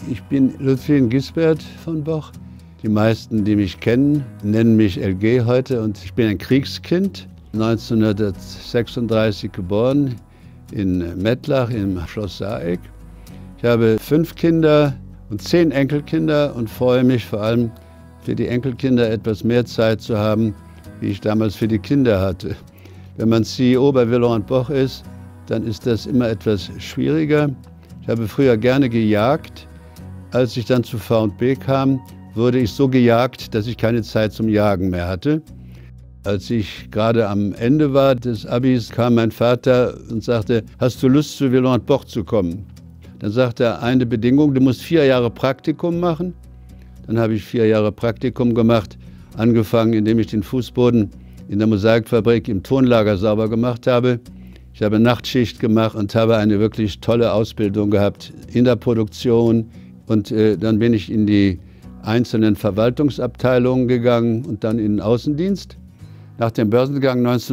Ich bin Ludwig Gisbert von Boch. Die meisten, die mich kennen, nennen mich LG heute und ich bin ein Kriegskind, 1936 geboren in Mettlach im Schloss Saeck. Ich habe 5 Kinder und 10 Enkelkinder und freue mich vor allem für die Enkelkinder etwas mehr Zeit zu haben, wie ich damals für die Kinder hatte. Wenn man CEO bei Willow & Boch ist, dann ist das immer etwas schwieriger. Ich habe früher gerne gejagt. Als ich dann zu V&B kam, wurde ich so gejagt, dass ich keine Zeit zum Jagen mehr hatte. Als ich gerade am Ende war des Abis, kam mein Vater und sagte, hast du Lust, zu Willow & Boch zu kommen? Dann sagte er, eine Bedingung, du musst 4 Jahre Praktikum machen. Dann habe ich 4 Jahre Praktikum gemacht, angefangen, indem ich den Fußboden in der Mosaikfabrik im Tonlager sauber gemacht habe. Ich habe Nachtschicht gemacht und habe eine wirklich tolle Ausbildung gehabt in der Produktion. Und dann bin ich in die einzelnen Verwaltungsabteilungen gegangen und dann in den Außendienst. Nach dem Börsengang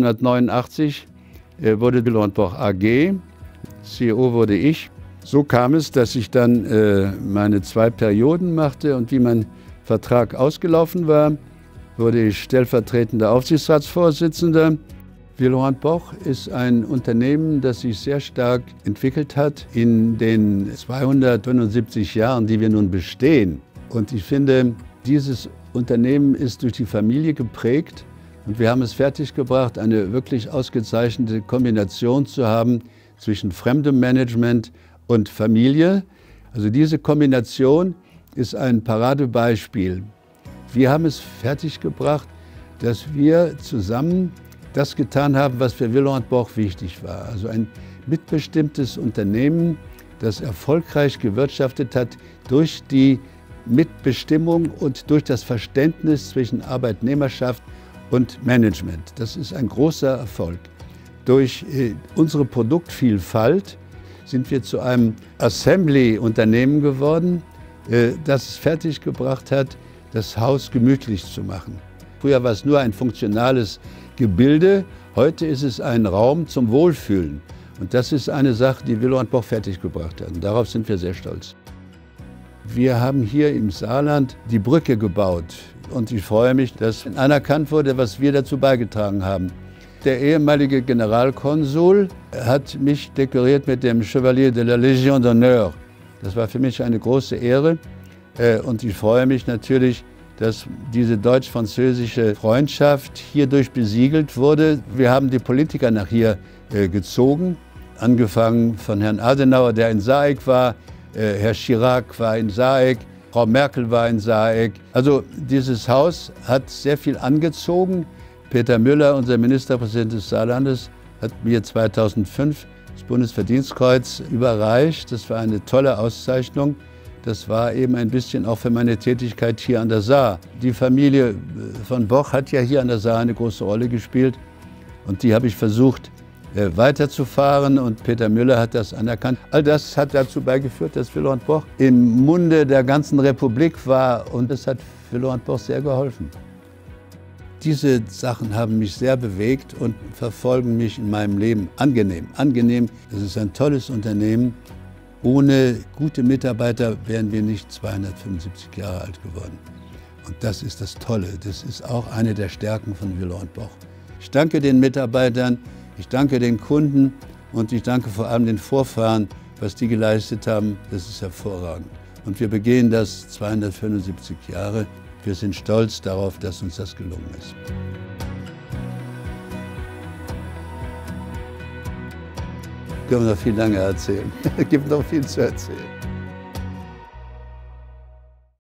1989 wurde Willow & Boch AG, CEO wurde ich. So kam es, dass ich dann meine 2 Perioden machte und wie mein Vertrag ausgelaufen war, wurde ich stellvertretender Aufsichtsratsvorsitzender. Willow & Boch ist ein Unternehmen, das sich sehr stark entwickelt hat in den 275 Jahren, die wir nun bestehen. Und ich finde, dieses Unternehmen ist durch die Familie geprägt und wir haben es fertiggebracht, eine wirklich ausgezeichnete Kombination zu haben zwischen fremdem Management und Familie. Also diese Kombination ist ein Paradebeispiel. Wir haben es fertiggebracht, dass wir zusammen das getan haben, was für Willow & Boch wichtig war. Also ein mitbestimmtes Unternehmen, das erfolgreich gewirtschaftet hat durch die Mitbestimmung und durch das Verständnis zwischen Arbeitnehmerschaft und Management. Das ist ein großer Erfolg. Durch unsere Produktvielfalt sind wir zu einem Assembly-Unternehmen geworden, das es fertiggebracht hat, das Haus gemütlich zu machen. Früher war es nur ein funktionales Gebilde, heute ist es ein Raum zum Wohlfühlen. Und das ist eine Sache, die Willow & Boch fertiggebracht hat. Und darauf sind wir sehr stolz. Wir haben hier im Saarland die Brücke gebaut. Und ich freue mich, dass anerkannt wurde, was wir dazu beigetragen haben. Der ehemalige Generalkonsul hat mich dekoriert mit dem Chevalier de la Légion d'honneur. Das war für mich eine große Ehre. Und ich freue mich natürlich, dass diese deutsch-französische Freundschaft hierdurch besiegelt wurde. Wir haben die Politiker nach hier gezogen, angefangen von Herrn Adenauer, der in Saeck war, Herr Chirac war in Saeck, Frau Merkel war in Saeck. Also dieses Haus hat sehr viel angezogen. Peter Müller, unser Ministerpräsident des Saarlandes, hat mir 2005 das Bundesverdienstkreuz überreicht. Das war eine tolle Auszeichnung. Das war eben ein bisschen auch für meine Tätigkeit hier an der Saar. Die Familie von Boch hat ja hier an der Saar eine große Rolle gespielt und die habe ich versucht weiterzufahren und Peter Müller hat das anerkannt. All das hat dazu beigeführt, dass Willow & Boch im Munde der ganzen Republik war und das hat Willow & Boch sehr geholfen. Diese Sachen haben mich sehr bewegt und verfolgen mich in meinem Leben angenehm. Angenehm, das ist ein tolles Unternehmen. Ohne gute Mitarbeiter wären wir nicht 275 Jahre alt geworden. Und das ist das Tolle. Das ist auch eine der Stärken von Willow & Boch. Ich danke den Mitarbeitern, ich danke den Kunden und ich danke vor allem den Vorfahren, was die geleistet haben. Das ist hervorragend. Und wir begehen das 275 Jahre. Wir sind stolz darauf, dass uns das gelungen ist. Können wir noch viel lange erzählen. Es gibt noch viel zu erzählen.